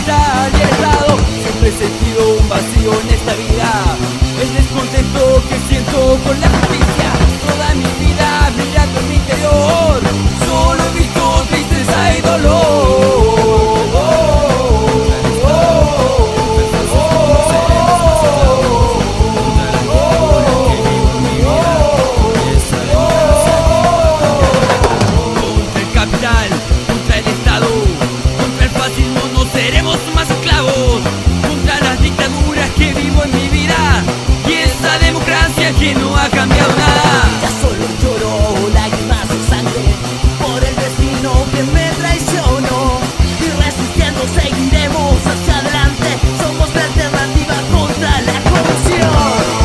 capital y el Estado. Siempre he sentido un vacío en esta vida, el descontento que siento con la justicia. Toda mi vida mirando en mi interior, solo he visto tristeza y dolor. Seremos más esclavos contra las dictaduras que vivo en mi vida y esa democracia que no ha cambiado nada. Ya solo lloro lágrimas de sangre por el destino que me traicionó, y resistiendo seguiremos hacia adelante. Somos la alternativa contra la corrupción.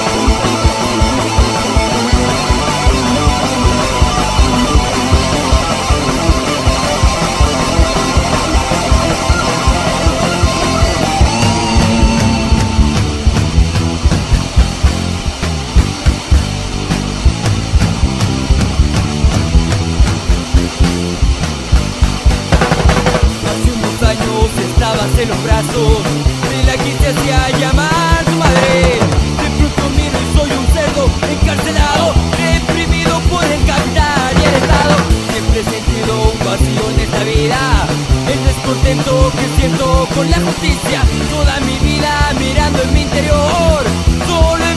Estabas en los brazos de la que te hacía llamar tu madre. De pronto miro y soy un cerdo encarcelado, reprimido por el capital y el Estado. Siempre he sentido un vacío en esta vida, el descontento que siento con la justicia. Toda mi vida mirando en mi interior, solo